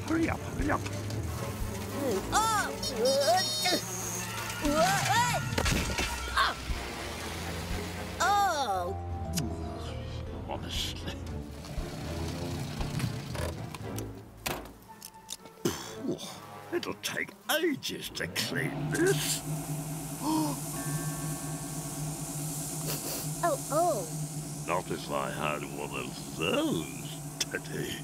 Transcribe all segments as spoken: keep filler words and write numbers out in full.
hurry up, hurry up. Oh! Oh! Honestly. It'll take ages to clean this. Oh, oh. Not if I had one of those, Teddy.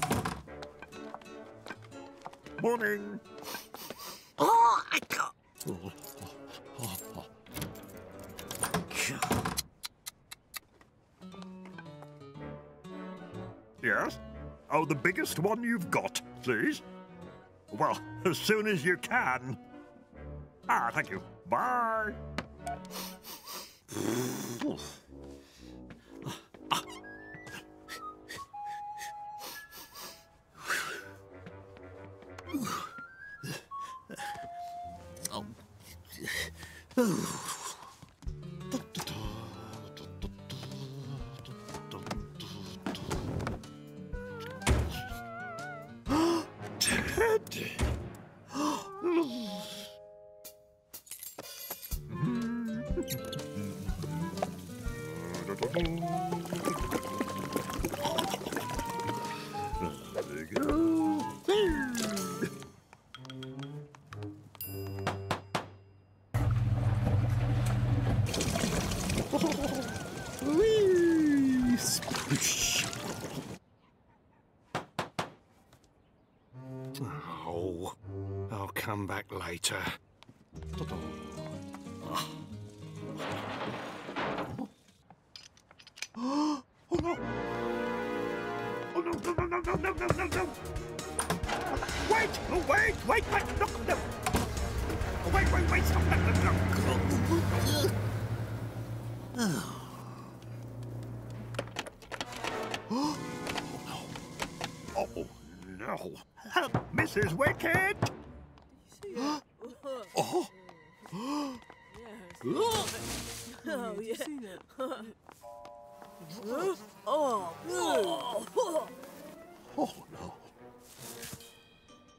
Morning. Oh, I got... Oh, oh, oh, oh. Yes? Oh, the biggest one you've got, please. Well, as soon as you can. Ah, thank you. Bye. Teddy. There we go. Whee! Sploosh. Oh, I'll come back later. Oh no! Oh no, no, no, no, no, no, no, no, no! Wait! Oh, wait! Wait! Wait! No! No! Oh, wait! Wait! Wait! Stop! No! No! No! Oh no! Oh no! Help, Missus Wicked! Oh! Oh! Oh, yeah. Oh, oh, oh. Oh no!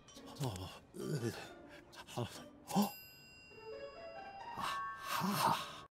Oh! Uh, oh! Aha!